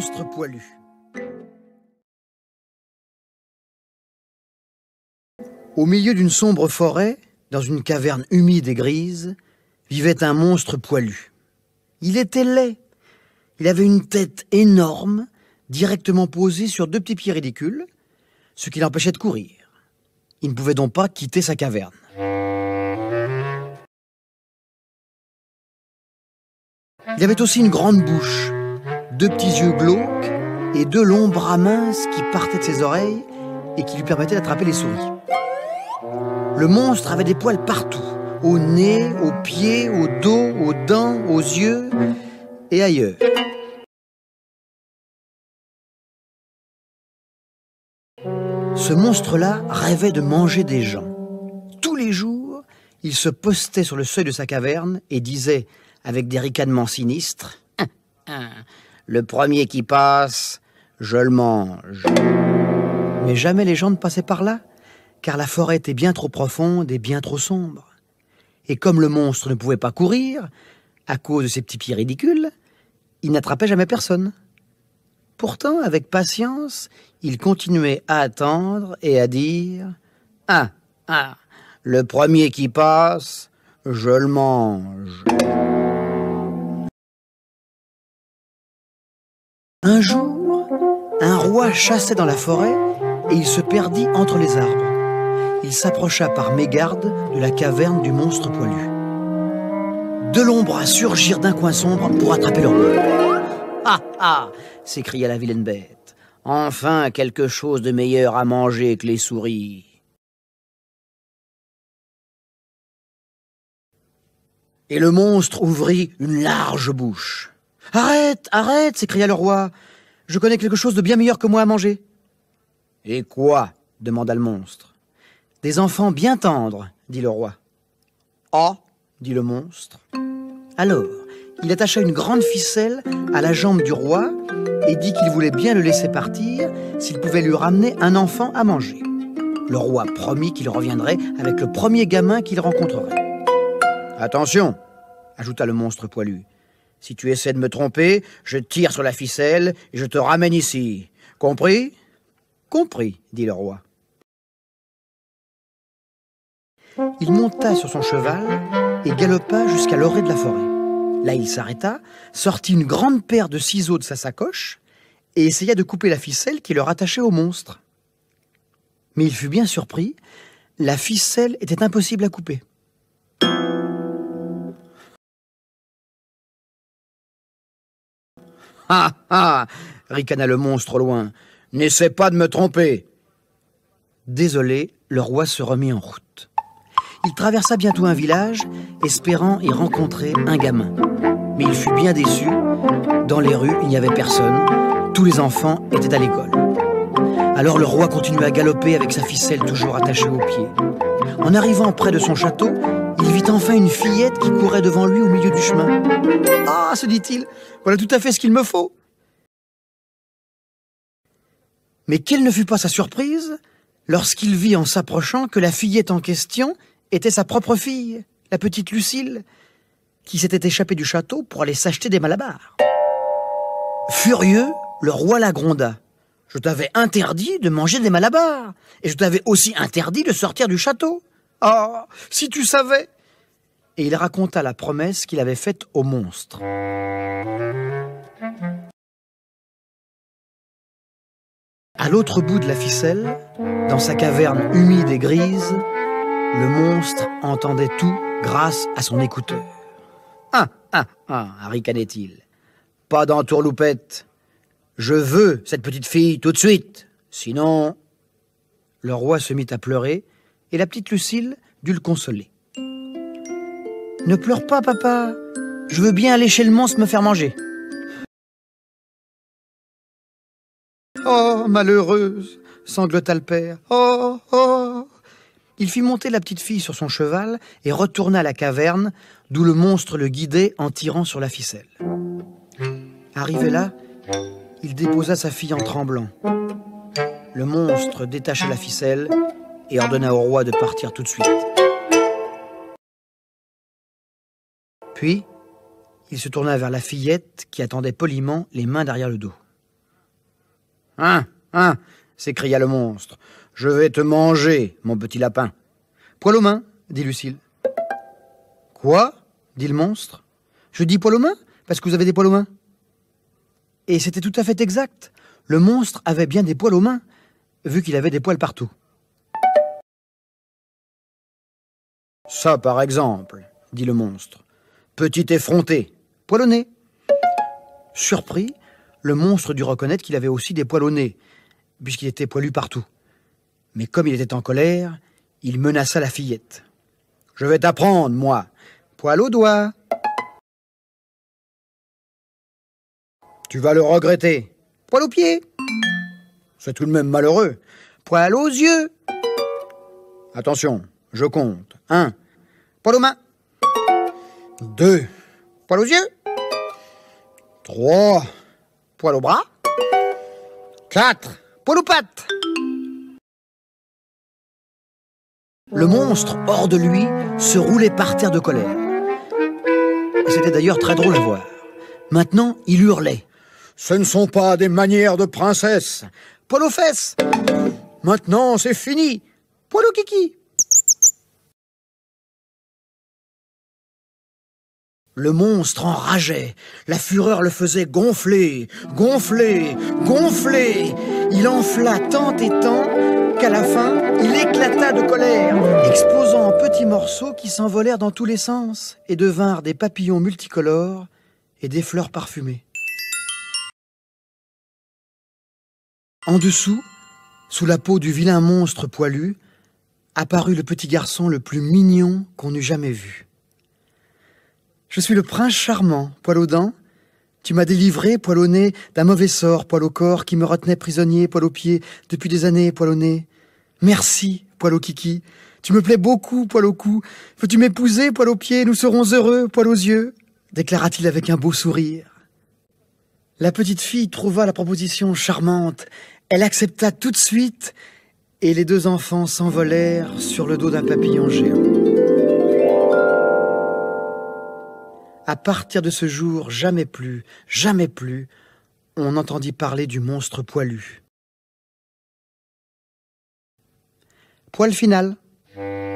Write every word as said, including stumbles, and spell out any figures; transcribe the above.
monstre poilu. Au milieu d'une sombre forêt, dans une caverne humide et grise, vivait un monstre poilu. Il était laid. Il avait une tête énorme, directement posée sur deux petits pieds ridicules, ce qui l'empêchait de courir. Il ne pouvait donc pas quitter sa caverne. Il avait aussi une grande bouche, deux petits yeux glauques et deux longs bras minces qui partaient de ses oreilles et qui lui permettaient d'attraper les souris. Le monstre avait des poils partout, au nez, aux pieds, au dos, aux dents, aux yeux et ailleurs. Ce monstre-là rêvait de manger des gens. Tous les jours, il se postait sur le seuil de sa caverne et disait, avec des ricanements sinistres, « Le premier qui passe, je le mange. » Mais jamais les gens ne passaient par là, car la forêt était bien trop profonde et bien trop sombre. Et comme le monstre ne pouvait pas courir, à cause de ses petits pieds ridicules, il n'attrapait jamais personne. Pourtant, avec patience, il continuait à attendre et à dire « Ah, ah, le premier qui passe, je le mange. » Un jour, un roi chassait dans la forêt et il se perdit entre les arbres. Il s'approcha par mégarde de la caverne du monstre poilu. Deux longs bras surgirent d'un coin sombre pour attraper le roi. « Ah ah !» s'écria la vilaine bête. « Enfin quelque chose de meilleur à manger que les souris. » Et le monstre ouvrit une large bouche. « Arrête, arrête !» s'écria le roi. « Je connais quelque chose de bien meilleur que moi à manger. »« Et quoi ?» demanda le monstre. « Des enfants bien tendres, » dit le roi. « Ah !» dit le monstre. Alors, il attacha une grande ficelle à la jambe du roi et dit qu'il voulait bien le laisser partir s'il pouvait lui ramener un enfant à manger. Le roi promit qu'il reviendrait avec le premier gamin qu'il rencontrerait. « Attention !» ajouta le monstre poilu. « Si tu essaies de me tromper, je tire sur la ficelle et je te ramène ici. Compris ?»« Compris » dit le roi. Il monta sur son cheval et galopa jusqu'à l'orée de la forêt. Là, il s'arrêta, sortit une grande paire de ciseaux de sa sacoche et essaya de couper la ficelle qui le rattachait au monstre. Mais il fut bien surpris, la ficelle était impossible à couper. « Ah ah !» ricana le monstre au loin. « N'essaie pas de me tromper !» Désolé, le roi se remit en route. Il traversa bientôt un village, espérant y rencontrer un gamin. Mais il fut bien déçu. Dans les rues, il n'y avait personne. Tous les enfants étaient à l'école. Alors le roi continua à galoper avec sa ficelle toujours attachée aux pieds. En arrivant près de son château, il vit enfin une fillette qui courait devant lui au milieu du chemin. « Ah !» se dit-il, « voilà tout à fait ce qu'il me faut !» Mais quelle ne fut pas sa surprise lorsqu'il vit en s'approchant que la fillette en question était sa propre fille, la petite Lucille, qui s'était échappée du château pour aller s'acheter des malabars. Furieux, le roi la gronda. « Je t'avais interdit de manger des malabars, et je t'avais aussi interdit de sortir du château. Ah, si tu savais !» Et il raconta la promesse qu'il avait faite au monstre. À l'autre bout de la ficelle, dans sa caverne humide et grise, le monstre entendait tout grâce à son écouteur. « Ah, ah, ah !» ricanait-il. « Pas d'entourloupette. Je veux cette petite fille tout de suite. Sinon... » Le roi se mit à pleurer et la petite Lucille dut le consoler. « Ne pleure pas, papa. Je veux bien aller chez le monstre me faire manger. » « Oh, malheureuse !» sanglota le père. « Oh, oh !» Il fit monter la petite fille sur son cheval et retourna à la caverne, d'où le monstre le guidait en tirant sur la ficelle. Arrivé là, il déposa sa fille en tremblant. Le monstre détacha la ficelle et ordonna au roi de partir tout de suite. Puis, il se tourna vers la fillette qui attendait poliment les mains derrière le dos. Hein, hein, s'écria le monstre. Je vais te manger, mon petit lapin. Poil aux mains, dit Lucille. Quoi? Dit le monstre. Je dis poil aux mains parce que vous avez des poils aux mains. Et c'était tout à fait exact. Le monstre avait bien des poils aux mains, vu qu'il avait des poils partout. Ça, par exemple, dit le monstre. Petit effronté, poil au nez. Surpris, le monstre dut reconnaître qu'il avait aussi des poils au nez, puisqu'il était poilu partout. Mais comme il était en colère, il menaça la fillette. « Je vais t'apprendre, moi, poil aux doigts. »« Tu vas le regretter. Poil aux pieds. »« C'est tout de même malheureux. Poil aux yeux. »« Attention, je compte. Un, poil aux mains. Deux, poil aux yeux. Trois, poil aux bras. Quatre, poil aux pattes. » Le monstre, hors de lui, se roulait par terre de colère. C'était d'ailleurs très drôle à voir. Maintenant, il hurlait. « Ce ne sont pas des manières de princesse. Poil aux fesses. Maintenant, c'est fini. Poil aux kiki. » Le monstre enrageait. La fureur le faisait gonfler, gonfler, gonfler. Il enfla tant et tant qu'à la fin, il éclata de colère, explosant en petits morceaux qui s'envolèrent dans tous les sens et devinrent des papillons multicolores et des fleurs parfumées. En dessous, sous la peau du vilain monstre poilu, apparut le petit garçon le plus mignon qu'on eût jamais vu. « Je suis le prince charmant, poil aux dents. Tu m'as délivré, poil au nez, d'un mauvais sort, poil au corps, qui me retenait prisonnier, poil aux pieds, depuis des années, poil au nez. Merci, poil au kiki. Tu me plais beaucoup, poil au cou. Veux-tu m'épouser, poil aux pieds? Nous serons heureux, poil aux yeux, déclara-t-il avec un beau sourire. La petite fille trouva la proposition charmante. Elle accepta tout de suite, et les deux enfants s'envolèrent sur le dos d'un papillon géant. À partir de ce jour, jamais plus, jamais plus, on n'entendit parler du monstre poilu. Poil final.